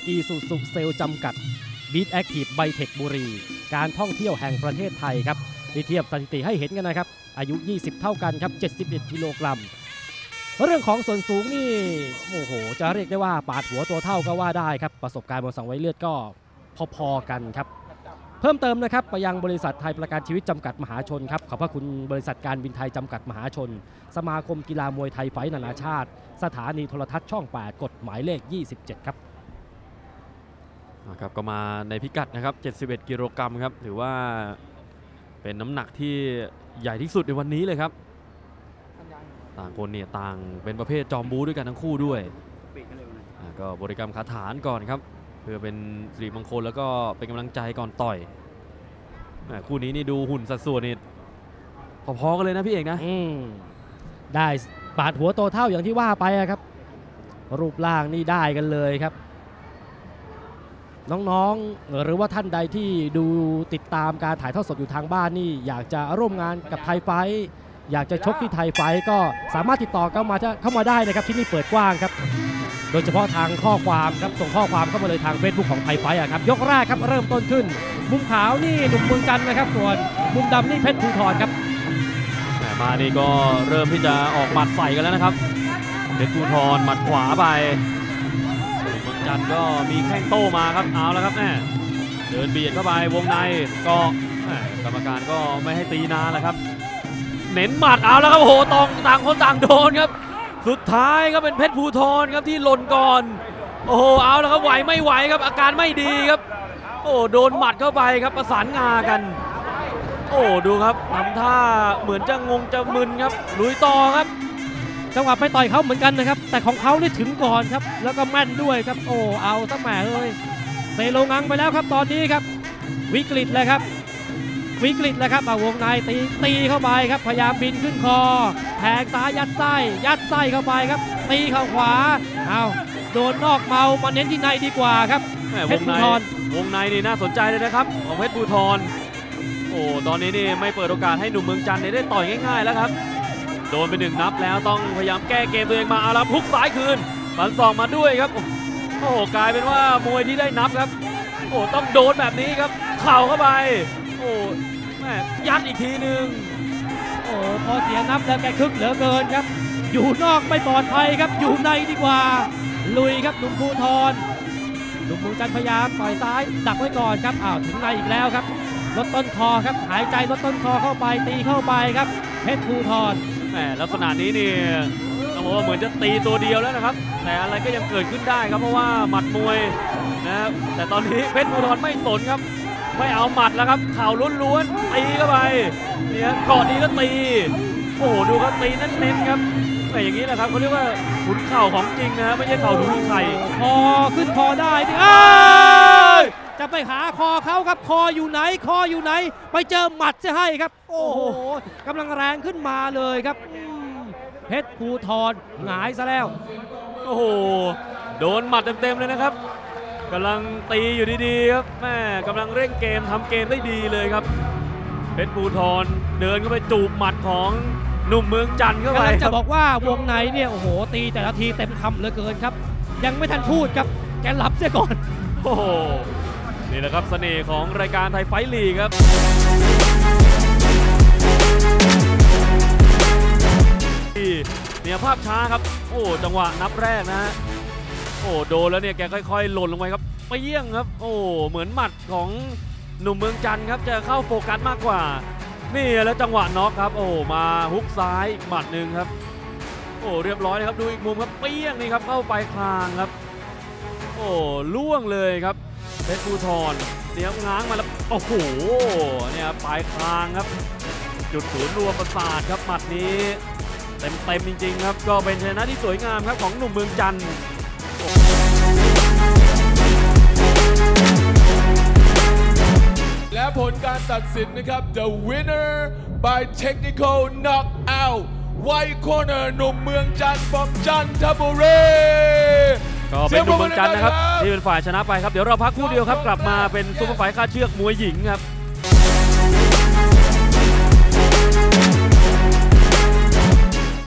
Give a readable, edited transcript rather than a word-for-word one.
อีซูซูเซลจำกัดบีทแอคทีฟไบเทคบุรีการท่องเที่ยวแห่งประเทศไทยครับที่เทียบสถิติให้เห็นกันนะครับอายุ20เท่ากันครับ71กิโลกรัมเรื่องของส่วนสูงนี่โอ้โหจะเรียกได้ว่าปาดหัวตัวเท่าก็ว่าได้ครับประสบการณ์บนสังเวยเลือดก็พอๆกันครับเพิ่มเติมนะครับไปยังบริษัทไทยประกันชีวิตจำกัดมหาชนครับขอบพระคุณบริษัทการบินไทยจำกัดมหาชนสมาคมกีฬามวยไทยไฟท์นานาชาติสถานีโทรทัศน์ช่อง8กฎหมายเลข27ครับก็มาในพิกัดนะครับ71กิโลกรัมครับถือว่าเป็นน้ำหนักที่ใหญ่ที่สุดในวันนี้เลยครับต่างคนเนี่ยต่างเป็นประเภทจอมบูด้วยกันทั้งคู่ด้วยก็บริกรรมคาถาก่อนครับเพื่อเป็นสิริมงคลแล้วก็เป็นกำลังใจก่อนต่อยคู่นี้นี่ดูหุ่นสัดส่วนนี่พอๆกันเลยนะพี่เอกนะได้ปาดหัวโตเท่าอย่างที่ว่าไปครับรูปร่างนี่ได้กันเลยครับน้องๆหรือว่าท่านใดที่ดูติดตามการถ่ายทอดสดอยู่ทางบ้านนี่อยากจะร่วมงานกับไทยไฟท์อยากจะชกที่ไทยไฟท์ก็สามารถติดต่อเข้ามาได้นะครับที่นี่เปิดกว้างครับโดยเฉพาะทางข้อความครับส่งข้อความเข้ามาเลยทาง Facebook ของไทยไฟท์ครับยกแรกครับเริ่มต้นขึ้นมุมขาวนี่หนุ่มเมืองจันทร์นะครับส่วนมุมดำนี่เพชรภูธรครับมานี่ก็เริ่มที่จะออกหมัดใส่กันแล้วนะครับเพชรภูธรหมัดขวาไปเมืองจันทร์ก็มีแข้งโต้มาครับเอาแล้วครับแม่เดินเบียดเข้าไปวงในก็กรรมการก็ไม่ให้ตีนานแล้วครับเน้นหมัดเอาแล้วครับโอ้โหต่างคนต่างโดนครับสุดท้ายก็เป็นเพชรภูธรครับที่หล่นก่อนโอ้โหเอาแล้วครับไหวไม่ไหวครับอาการไม่ดีครับโอ้โดนหมัดเข้าไปครับประสานงากันโอ้ดูครับทำท่าเหมือนจะงงจะมึนครับลุยต่อครับจังหวะไปต่อยเขาเหมือนกันนะครับแต่ของเขานี่ถึงก่อนครับแล้วก็แม่นด้วยครับโอ้เอาซะแหมเลยเซโลงังไปแล้วครับตอนนี้ครับวิกฤตเลยครับวิกฤตเลยครับวงในตีเข้าไปครับพยายามบินขึ้นคอแทงซ้ายยัดไส้เข้าไปครับตีเข้าขวาเอาโดนนอกเมามาเน้นที่ในดีกว่าครับเพชรภูธรวงในนี่น่าสนใจเลยนะครับของเพชรภูธรโอ้ตอนนี้นี่ไม่เปิดโอกาสให้หนุ่มเมืองจันทร์ได้ต่อยง่ายๆแล้วครับโดนไป1 นับแล้วต้องพยายามแก้เกมตัวเองมาเอาละพุกซ้ายคืนฟันศอกมาด้วยครับโอ้กลายเป็นว่ามวยที่ได้นับครับโอ้ต้องโดนแบบนี้ครับเข่าเข้าไปโอ้แม่ยัดอีกทีนึงโอ้พอเสียนับแล้วแกคึกเหลือเกินครับอยู่นอกไม่ปลอดภัยครับอยู่ในดีกว่าลุยครับหนุ่มภูธรหนุ่มเมืองจันทร์พยายามต่อยซ้ายดักไว้ก่อนครับถึงในอีกแล้วครับลดต้นคอครับหายใจลดต้นคอเข้าไปตีเข้าไปครับเพชรภูธรแหมลักษณะนี้นี่ต้องบอกว่าเหมือนจะตีตัวเดียวแล้วนะครับแต่อะไรก็ยังเกิดขึ้นได้ครับเพราะว่าหมัดมวยนะครับแต่ตอนนี้เพชรภูธรไม่สนครับไม่เอาหมัดแล้วครับเข่าล้วนๆตีเข้าไปเนี่ยเกาะดีแล้วตีโอ้ดูครับตีเน้นๆครับแต่อย่างนี้แหละครับเขาเรียกว่าขุนเข่าของจริงนะไม่ใช่เข่าดูไข่คอขึ้นคอได้จะไปหาคอเขาครับคออยู่ไหนไปเจอหมัดจะให้ครับโอ้โหกำลังแรงขึ้นมาเลยครับเพชรภูธรหงายซะแล้วโอ้โหโดนหมัดเต็มๆเลยนะครับกำลังตีอยู่ดีๆครับแม่กำลังเร่งเกมทำเกมได้ดีเลยครับเพชรภูธรเดินเข้าไปจูบหมัดของหนุ่มเมืองจันทร์เข้าไปจะบอกว่าวงในเนี่ยโอ้โหตีแต่ละทีเต็มคำเหลือเกินครับยังไม่ทันพูดครับแกหลับเสียก่อนโอ้โหนี่แหละครับเสน่ห์ของรายการไทยไฟท์ลีกครับเนี่ยภาพช้าครับโอ้จังหวะนับแรกนะฮะโอ้โดนแล้วเนี่ยแกค่อยๆหล่นลงไปครับไปเยี่ยงครับโอ้เหมือนหมัดของหนุ่มเมืองจันทร์ครับจะเข้าโฟกัสมากกว่านี่แล้วจังหวะน็อกครับโอ้มาฮุกซ้ายอีกหมัดหนึ่งครับโอ้เรียบร้อยนะครับดูอีกมุมครับเปี้ยงนี่ครับเข้าไปคางครับโอ้ล่วงเลยครับเพชรภูธรเนี่ยง้างมาแล้วโอ้โหเนี่ยปลายคางครับจุดศูนย์รวมประสาทครับหมัดนี้เต็มจริงๆครับก็เป็นชนะที่สวยงามครับของหนุ่มเมืองจันทร์และผลการตัดสินนะครับ The winner by technical knockout White Corner หนุ่มเมืองจันทร์ from จันทบุรีก็เป็นหนุ่มเมืองจันทร์นะครับที่เป็นฝ่ายชนะไปครับเดี๋ยวเราพักครู่เดียวครับกลับมาเป็นซุปเปอร์ไฟท์ค่าเชือกมวยหญิงครับ